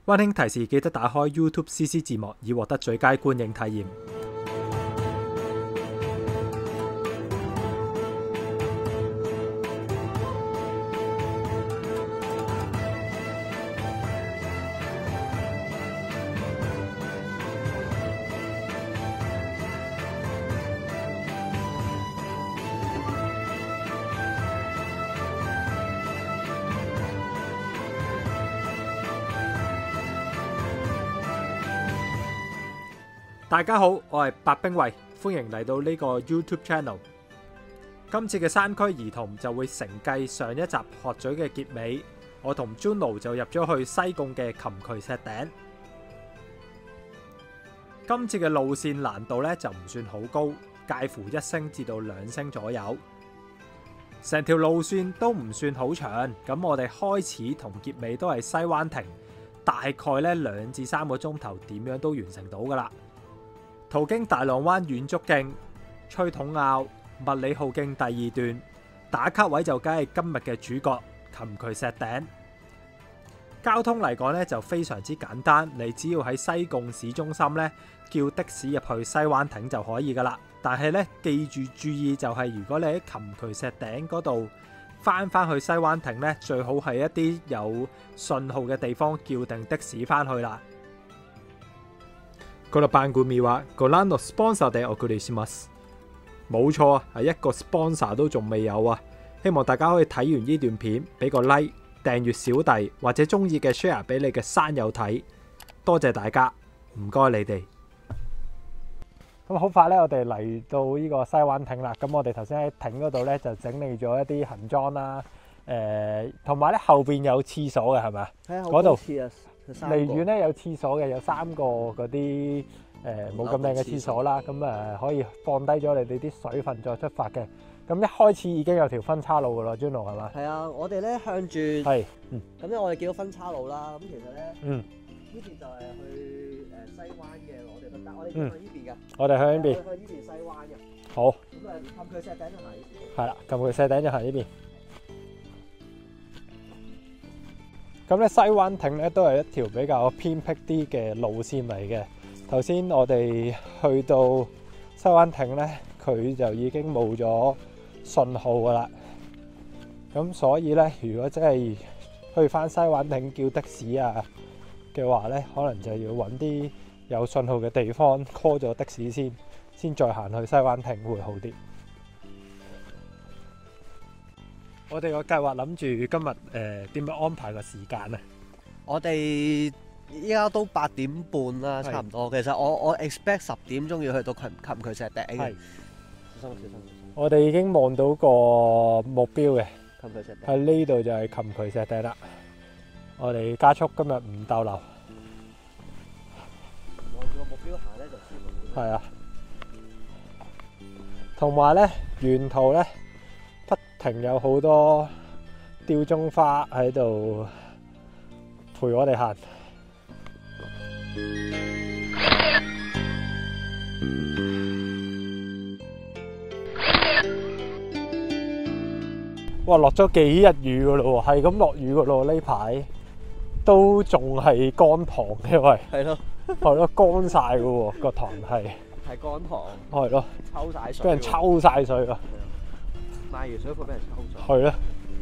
溫馨提示：記得打開 YouTube CC 字幕，以獲得最佳觀影體驗。大家好，我係白兵衛，歡迎嚟到呢個 YouTube Channel。今次嘅山區兒童就會承繼上一集鶴咀嘅結尾，我同 Juno 就入咗去西貢嘅琴渠石頂。今次嘅路線難度呢就唔算好高，介乎1星至到2星左右。成條路線都唔算好長，咁我哋開始同結尾都係西灣亭，大概呢2至3個鐘頭點樣都完成到噶啦。途經大浪灣遠足徑、吹筒坳、麥理浩徑第2段，打卡位就梗係今日嘅主角琴渠石頂。交通嚟講呢就非常之簡單，你只要喺西貢市中心呢叫的士入去西灣亭就可以噶啦。但係呢，記住注意就係如果你喺琴渠石頂嗰度翻去西灣亭呢，最好係一啲有信號嘅地方叫定的士翻去啦。この番組はご覧のスポンサーでお送りします。冇錯啊，係一個 sponsor 都仲未有啊！希望大家可以睇完呢段片，俾個 like、訂閱小弟或者中意嘅 share 俾你嘅山友睇，多謝大家，唔該你哋。咁好快咧，我哋嚟到呢個西灣亭啦。咁我哋頭先喺亭嗰度咧就整理咗一啲行裝啦，同埋咧後邊有廁所嘅係咪啊？係啊，嗰度。離遠咧有廁所嘅，有3個嗰啲冇咁靚嘅廁所啦，咁可以放低咗你哋啲水分再出發嘅。咁一開始已經有條分叉路噶啦 ，Juno 係嘛？係啊，我哋咧向住係，咁咧我哋見到分叉路啦。咁其實咧，呢邊就係去西灣嘅，我哋覺得我哋向呢邊嘅，我哋向呢邊，向呢邊西灣嘅。好。咁琴渠石頂就行呢邊。係啦，琴渠石頂就行呢邊。咁咧西灣亭咧都係一條比較偏僻啲嘅路線嚟嘅。頭先我哋去到西灣亭咧，佢就已經冇咗信號噶啦。咁所以咧，如果真係去翻西灣亭叫的士啊嘅話咧，可能就要揾啲有信號嘅地方 call 咗的士先再行去西灣亭會好啲。我哋個計劃諗住今日點樣安排個時間啊？ 我哋依家都8點半啦，差唔多。其實我 expect 10點鐘要去到琴渠石頂嘅。小心。 我哋已經望到個目標嘅， 琴渠石頂。 喺呢度就係琴渠石頂啦。我哋加速今日唔逗留。 望住個目標行咧就知道。 係啊。同埋咧，沿途咧，不停有好多吊鐘花喺度陪我哋行。哇！落咗幾日雨噶咯喎，係咁落雨噶咯喎，呢排都仲係乾塘嘅喂。係咯，係咯，乾晒噶喎個塘係。係乾塘。係咯。抽晒水。俾人抽晒水啊！賣完水貨俾人抽咗。係咯。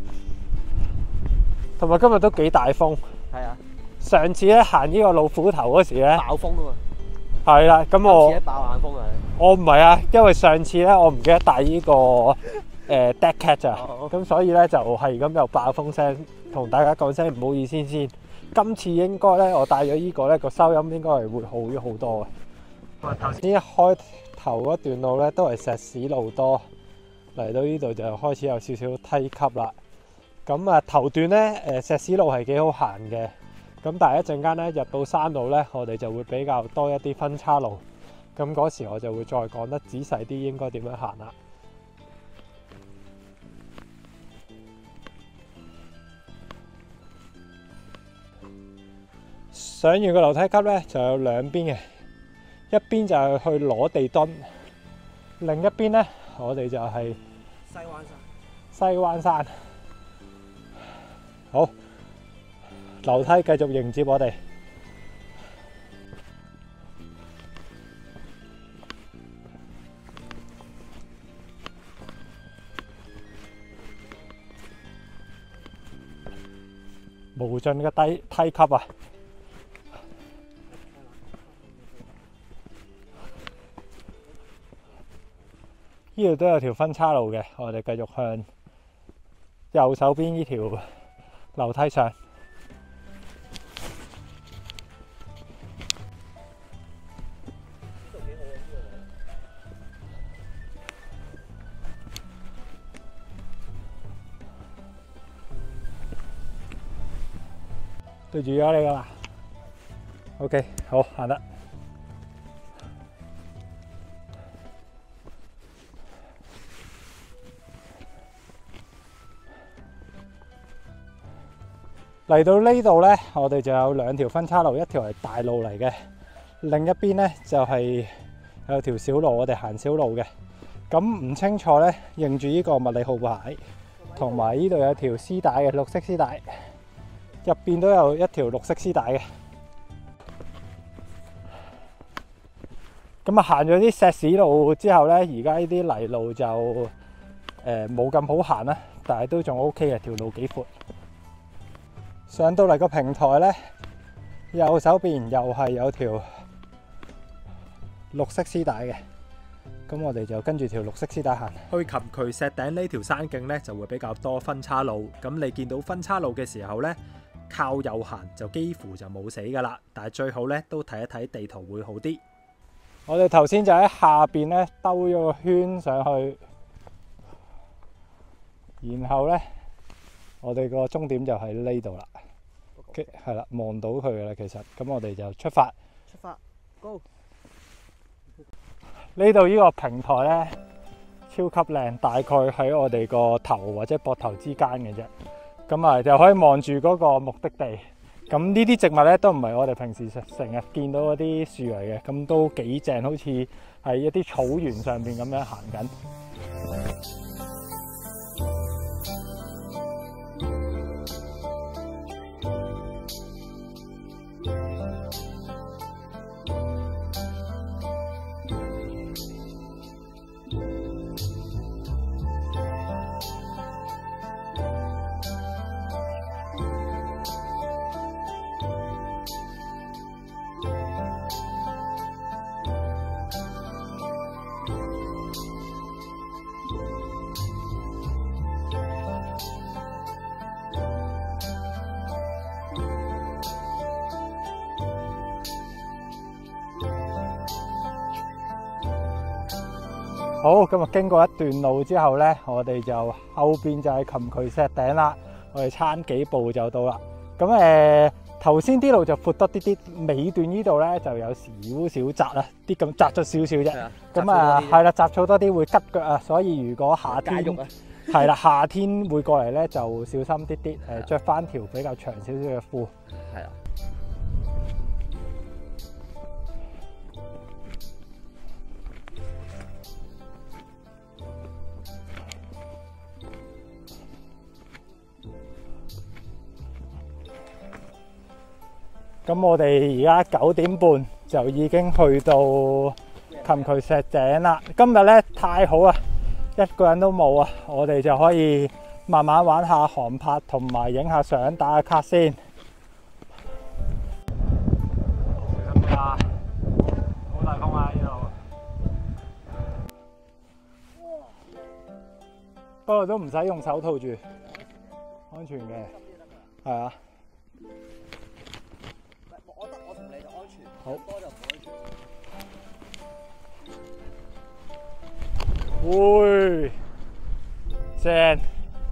同埋今日都幾大風。係啊。上次咧行呢個老虎頭嗰時咧， 爆風啊嘛。 係啦，咁我。今次爆冷風啊！ 我唔係啊，因為上次咧我唔記得帶呢個dead cat 咋，咁所以咧就係咁有爆風聲，同大家講聲唔好意思先。今次應該咧我帶咗呢個咧個收音應該係會好咗好多嘅。頭先一開頭嗰段路咧都係石屎路多，嚟到呢度就開始有少少梯級啦。咁啊頭段咧石屎路係幾好行嘅，咁但係一陣間咧入到山路咧，我哋就會比較多一啲分叉路。咁嗰時我就會再講得仔細啲，應該點樣行啦。上完個樓梯級咧，就有兩邊嘅，一邊就係去攞地墩，另一邊咧，我哋就係西灣山。好，樓梯繼續迎接我哋。 無盡嘅梯級啊！呢度都有條分岔路嘅，我哋繼續向右手邊呢條樓梯上。對住咗你噶啦 ，OK， 好行得。嚟到呢度呢，我哋就有兩條分岔路，一條係大路嚟嘅，另一邊呢就係有條小路，我哋行小路嘅。咁唔清楚呢，認住呢個物理號牌，同埋呢度有條絲帶嘅綠色絲帶。入邊都有一條綠色絲帶嘅，咁啊行咗啲石屎路之後呢，而家呢啲泥路就冇咁好行啦，但係都仲 OK 嘅，條路幾闊。上到嚟個平台呢，右手邊又係有條綠色絲帶嘅，咁我哋就跟住條綠色絲帶行。去琴渠石頂呢條山徑呢，就會比較多分岔路，咁你見到分岔路嘅時候呢，靠右行就幾乎就冇死噶啦，但係最好咧都睇一睇地圖會好啲。我哋頭先就喺下邊咧兜咗個圈上去，然後咧我哋個終點就喺呢度啦。係啦，望到佢噶啦，其實咁我哋就出發。Go！ 呢度呢個平台咧超級靚，大概喺我哋個頭或者膊頭之間嘅啫。咁啊，就可以望住嗰個目的地。咁呢啲植物咧都唔係我哋平時成日見到嗰啲樹嚟嘅，咁都幾正，好似喺一啲草原上邊咁樣行緊。好，今日經過一段路之後呢，我哋就後邊就係琴渠石頂啦。我哋撐幾步就到啦。咁頭先啲路就闊得啲，尾段呢度呢就有少少窄啦，啲咁窄咗少少啫。咁啊係啦，雜草多啲會拮腳啊，所以如果夏天係啦，夏天會過嚟呢就小心啲啲，着翻條比較長少少嘅褲。係啊。咁我哋而家9點半就已經去到琴渠石井啦。今日咧太好啦，一個人都冇啊，我哋就可以慢慢玩下航拍同埋影下相，打下卡先。小心啲啊！好大風啊！呢度，不過都唔使用手套住，安全嘅，係啊。我同你就安全，好多就唔安全。會正。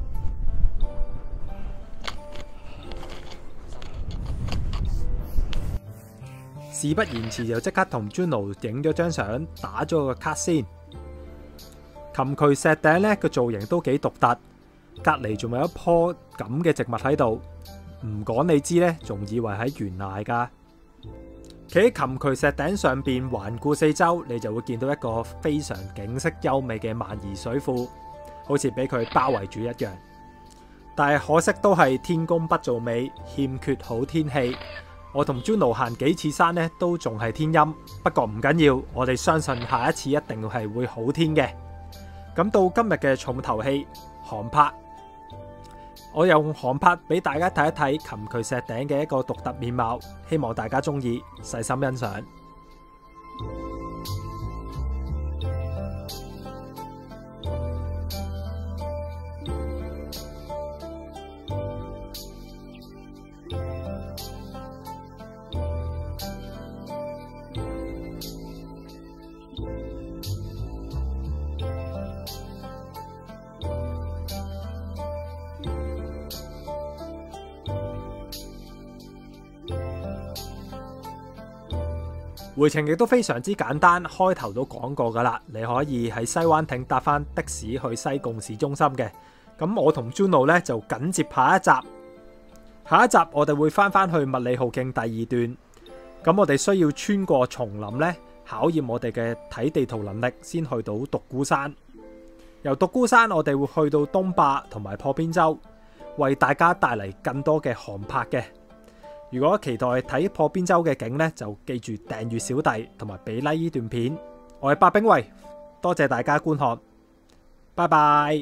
事不宜遲，就即刻同 Juno 影咗張相，打咗個卡先。琴渠石頂呢個造型都幾獨特，隔離仲有一棵咁嘅植物喺度，唔講你知呢，仲以為喺懸崖㗎。企喺琴渠石頂上邊環顧四周，你就會見到一個非常景色優美嘅萬宜水庫，好似俾佢包圍住一樣。但係可惜都係天公不造美，欠缺好天氣。我同 Juno 行幾次山呢，都仲係天陰。不過唔緊要，我哋相信下一次一定係會好天嘅。咁到今日嘅重頭戲航拍， 我用航拍俾大家睇一睇琴渠石頂嘅一個獨特面貌，希望大家中意，細心欣賞。回程亦都非常之簡單，開頭都講過噶啦，你可以喺西灣艇搭翻的士去西貢市中心嘅。咁我同 Juno 咧就緊接下一集，下一集我哋會翻去麥理浩徑第2段。咁我哋需要穿過叢林咧，考驗我哋嘅睇地圖能力，先去到獨孤山。由獨孤山我哋會去到東壩同埋破邊洲，為大家帶嚟更多嘅航拍嘅。如果期待睇破邊洲嘅景呢，就記住訂閱小弟同埋俾 like 呢段片。我係白兵衛，多謝大家觀看，拜拜。